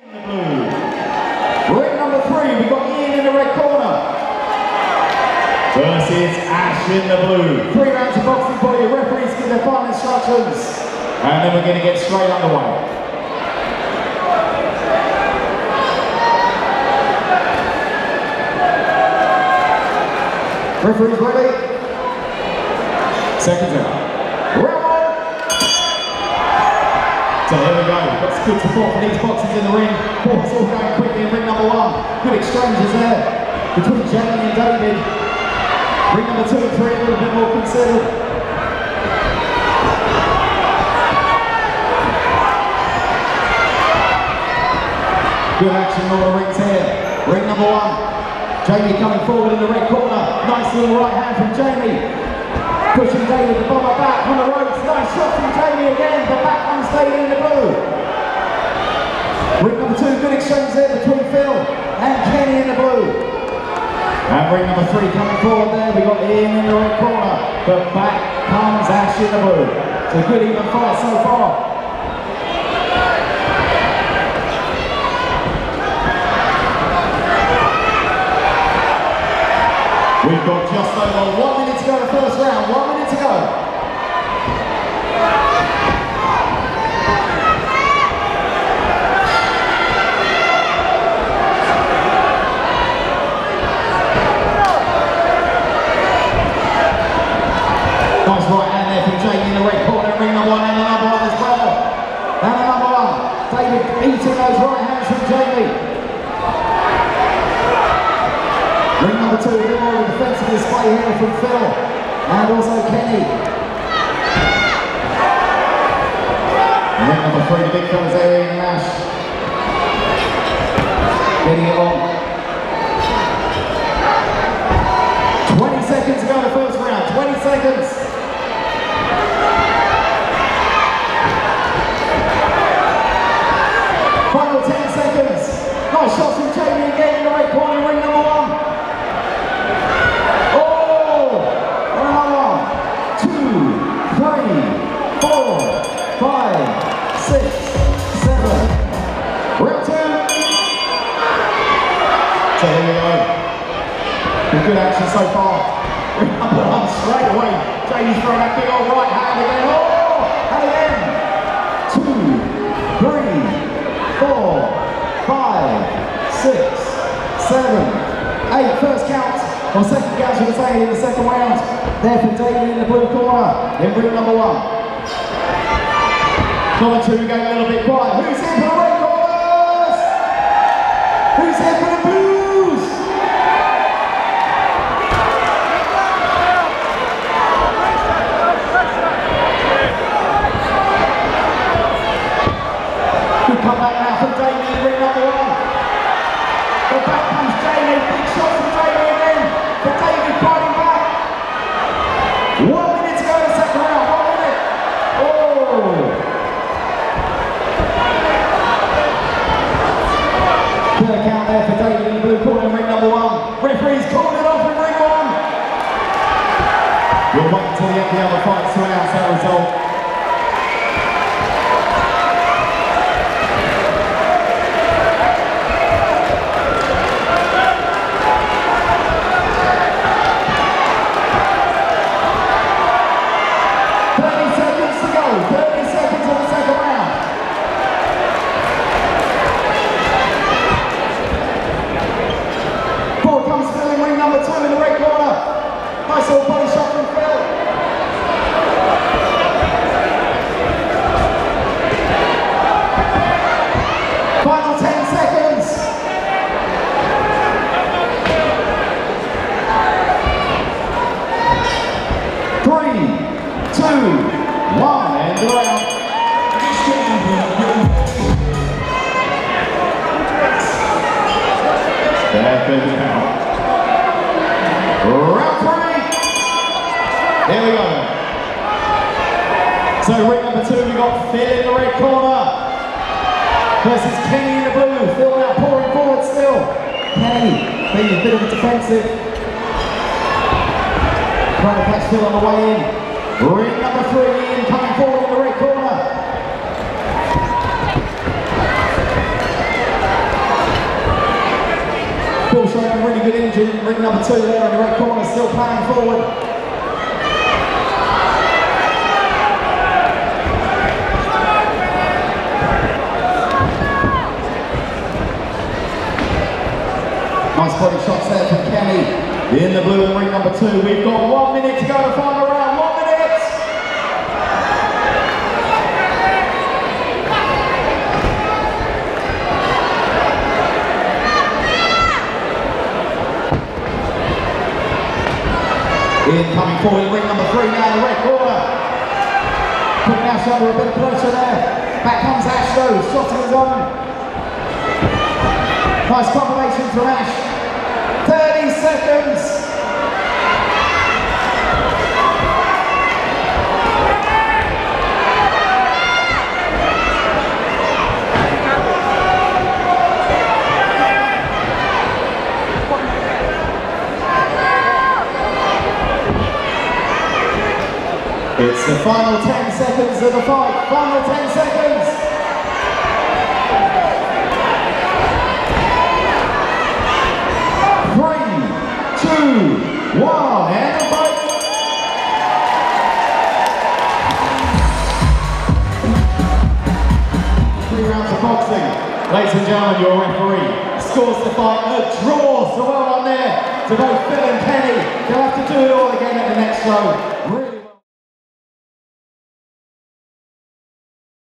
Ring number 3, we've got Ian in the red corner. Versus Ash in the blue. 3 rounds of boxing for you. Referees give their final instructions. And then we're going to get straight underway. Referees ready? Seconds out. Round 1. So here we go. Got good support for these boxers in the ring. It's all going quickly in ring number 1. Good exchanges there between Jamie and David. Ring number 2 and 3 a little bit more considered. Good action on the rings here. Ring number 1. Jamie coming forward in the red corner. Nice little right hand from Jamie. Pushing David the bomber back on the ropes. Nice shot from Jamie again. The back comes David in the blue. Ring number 2, good exchange there between Phil and Kenny in the blue. And ring number 3 coming forward there. We've got Ian in the red corner. But back comes Ash in the blue. So good even fight so far. We've got just over 1 minute to go in the first round. 1 minute to go. Nice right hand there from Jamie in the red corner. Ring number 1 and another one as well. And another one. David eating those right hands from Jamie. Ring number 2, a bit more of a defensive display here from Phil and also Kenny. Ring number 3, the big fellas there, Ian and Ash. Getting it on. 20 seconds to go in the first round, 20 seconds. Final 10 seconds. Nice shots from Jamie again in the red corner, ring number 1. So here we go. Good action so far. Ring number 1 straight away. Jamie's throwing that big old right hand again. Oh! And again. 2, 3, 4, 5, 6, 7, 8. First count. Or second count, should I say, in the second round. There for David in the blue corner. In ring number 1. Coventry, we're going a little bit quiet. Who's here for the red corners? Who's here for the blues? Good comeback now from Jamie in ring number 1. But back comes Jamie. Big shot from Jamie again. But David fighting back. 1 minute to go in the second round. 1 minute. Oh! Third count there for David in the blue corner in ring number 1. Referee's called it off in ring 1. We'll wait until the end of the other fights to announce that result. Nice little body shot from Phil. Final 10 seconds. 3, 2, 1, end the round. There goes the count. Round 3. Here we go. So ring number 2, we've got Phil in the red corner versus Kenny in the blue. Phil now pouring forward still. Kenny being a bit of a defensive. Trying to catch Phil on the way in. Ring number 3, Ian coming forward in the red corner. change in ring number 2 there in the red corner, still playing forward. Nice body shots there from Kenny. In the blue in ring number 2, we've got 1 minute to go to final round. 1 minute! In coming forward in ring number 3 now, the red corner. Putting Ash under a bit of pressure there. Back comes Ash though, shot of his own. Nice combination from Ash. 30 seconds. It's the final 10 seconds of the fight. Final 10 seconds. 3, 2, 1, and the fight. Three rounds of boxing. Ladies and gentlemen, your referee scores the fight a draw. So well done there to both Phil and Kenny. They'll have to do it all again at the next show.